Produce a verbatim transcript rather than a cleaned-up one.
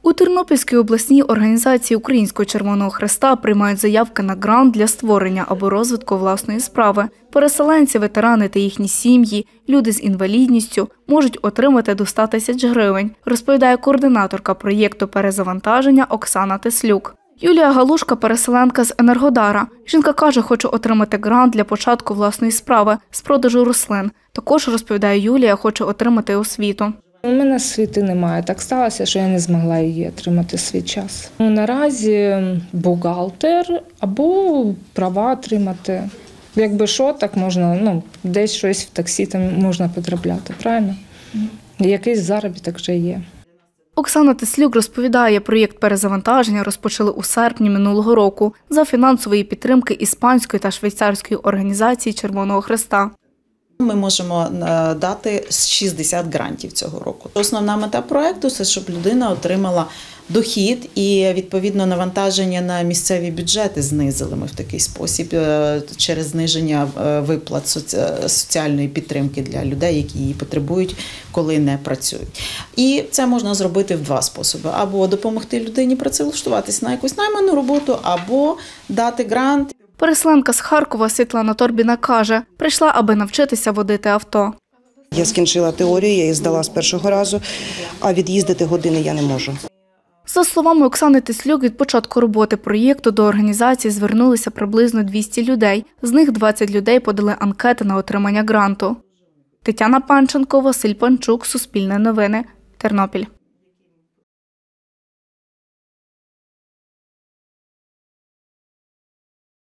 У Тернопільській обласній організації Українського Червоного Хреста приймають заявки на грант для створення або розвитку власної справи. Переселенці, ветерани та їхні сім'ї, люди з інвалідністю можуть отримати до ста тисяч гривень, розповідає координаторка проєкту перезавантаження Оксана Теслюк. Юлія Галушка – переселенка з Енергодара. Жінка каже, хоче отримати грант для початку власної справи з продажу рослин. Також, розповідає Юлія, хоче отримати освіту. У мене освіти немає. Так сталося, що я не змогла її отримати свій час. Ну, наразі бухгалтер або права отримати. Якби що, так можна, ну, десь щось в таксі там можна потрапляти, правильно? Якийсь заробіток вже є. Оксана Теслюк розповідає, проєкт перезавантаження розпочали у серпні минулого року за фінансової підтримки іспанської та швейцарської організації Червоного Хреста. Ми можемо дати шістдесят грантів цього року. Основна мета проєкту – це щоб людина отримала дохід і, відповідно, навантаження на місцеві бюджети знизили ми в такий спосіб через зниження виплат соціальної підтримки для людей, які її потребують, коли не працюють. І це можна зробити в два способи. Або допомогти людині працевлаштуватися на якусь найману роботу, або дати грант. Переселенка з Харкова Світлана Торбіна каже, прийшла, аби навчитися водити авто. Я скінчила теорію, я її здала з першого разу, а від'їздити години я не можу. За словами Оксани Теслюк, від початку роботи проєкту до організації звернулися приблизно двісті людей. З них двадцять людей подали анкети на отримання гранту. Тетяна Панченко, Василь Панчук, Суспільне новини, Тернопіль.